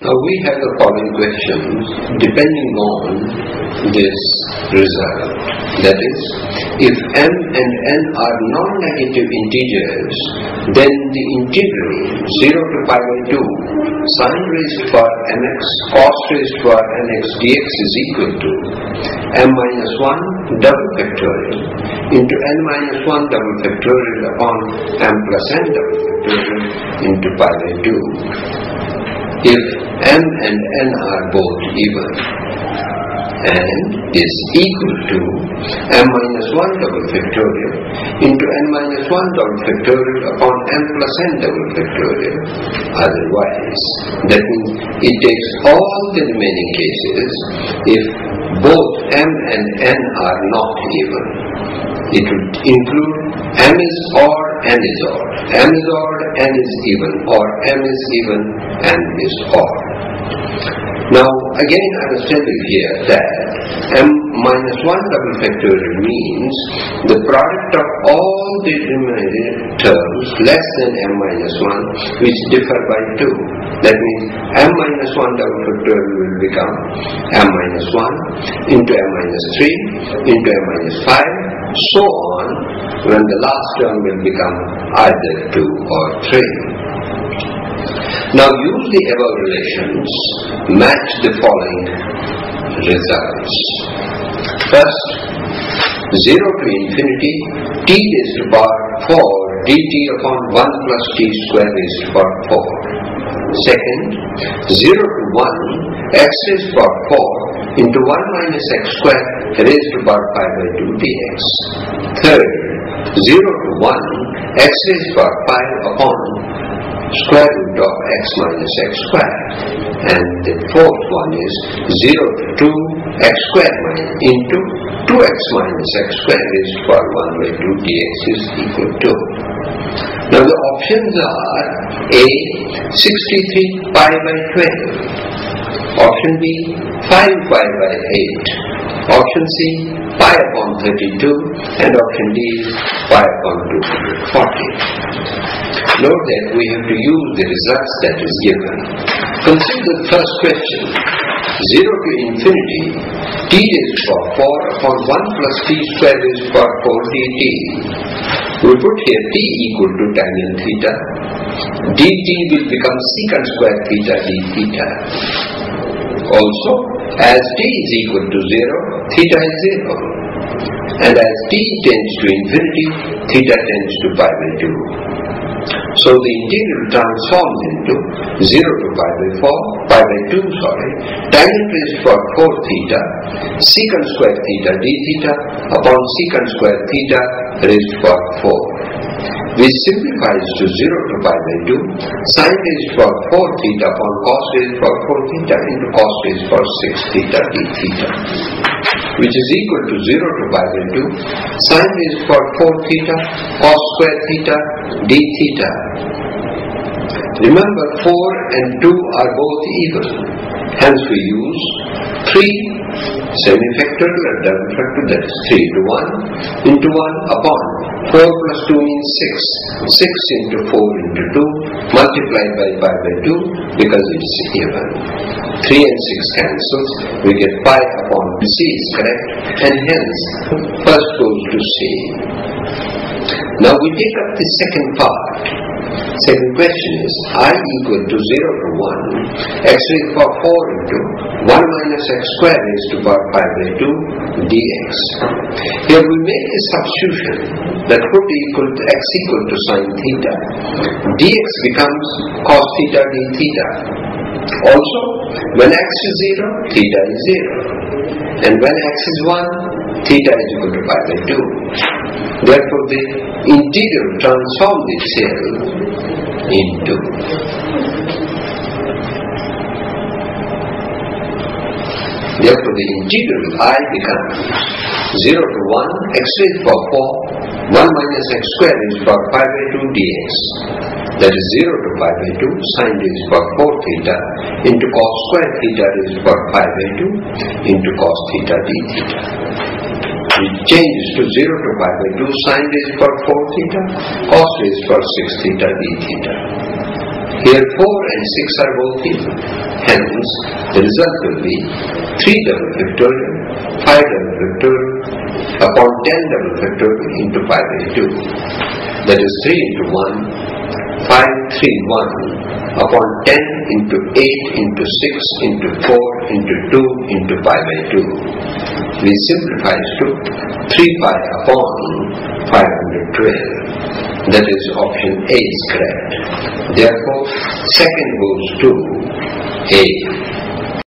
Now we have the following questions depending on this result. That is, if m and n are non-negative integers, then the integral 0 to pi by 2 sin raised to power mx cos raised to power nx dx is equal to m minus 1 double factorial into n minus 1 double factorial upon m plus n double factorial into pi by 2. If m and n are both even and is equal to m minus 1 double factorial into n minus 1 double factorial upon m plus n double factorial. Otherwise, that means it takes all the remaining cases if both m and n are not even. It would include m is odd, n is odd, m is odd, n is even, or m is even, n is odd. Now, again I must tell you here that m minus 1 double factorial means the product of all the remaining terms less than m minus 1 which differ by 2. That means m minus 1 double factorial will become m minus 1 into m minus 3 into m minus 5, so on, when the last term will become either 2 or 3. Now use the above relations, match the following results. First, 0 to infinity t raised to power 4 dt upon 1 plus t square raised to power 4. Second, 0 to 1 x raised to power 4 into 1 minus x square raised to power pi by 2 dx. Third, 0 to 1 x raised to power 5 upon square root of x minus x square. And the fourth one is 0 to 2 x square into 2x minus x square raised to power 1 by 2 dx is equal to. Now the options are A, 63 pi by 12. Option B, 5 pi by 8. Option C, pi upon 32. And option D is pi upon 240. Note that we have to use the results that is given. Consider the first question. 0 to infinity, t raised to power 4 upon 1 plus t square raised to power 4 dt. We put here t equal to tangent theta. dt will become secant square theta d theta. Also, as t is equal to 0, theta is 0. And as t tends to infinity, theta tends to pi by 2. So the integral transforms into 0 to pi by 2, tangent raised to power 4 theta, secant square theta d theta upon secant square theta raised to power 4. Which simplifies to 0 to pi by 2, sin raised to power 4 theta upon cos raised to power 4 theta into cos raised to power 6 theta d theta. Which is equal to 0 to pi by 2, sin raised to power 4 theta, cos square theta, d theta. Remember, 4 and 2 are both even. Hence we use 3 semi-factorial and double factorial, that is 3 to 1 into 1 upon 4 plus 2 means 6. 6 into 4 into 2 multiplied by pi by 2 because it is even. 3 and 6 cancels, we get pi upon C is correct, and hence first goes to C. Now we take up the second part. Second question is I equal to 0 to 1 x raised to power 4 into 1 minus x square raised to power pi by 2 dx. Here we make a substitution that put x equal to sin theta. Dx becomes cos theta d theta. Also, when x is 0, theta is 0. And when x is 1, theta is equal to pi by 2. Therefore, the integral transforms itself into therefore the integral I becomes 0 to 1 x raised to power 4 1 minus x square raised to power pi by 2 dx. That is 0 to pi by 2 sin raised to power 4 theta into cos square theta raised to power pi by 2 into cos theta d theta. It changes to 0 to pi by 2 sin raised to power 4 theta cos raised to power 6 theta d theta. Here 4 and 6 are both even. Hence, the result will be 3 double factorial, 5 double factorial upon 10 double factorial into pi by 2. That is 3 into 1, 5, 3, 1 upon 10 into 8 into 6 into 4 into 2 into pi by 2. This simplifies to 3 pi upon 512. That is option A is correct. Therefore, second goes to A.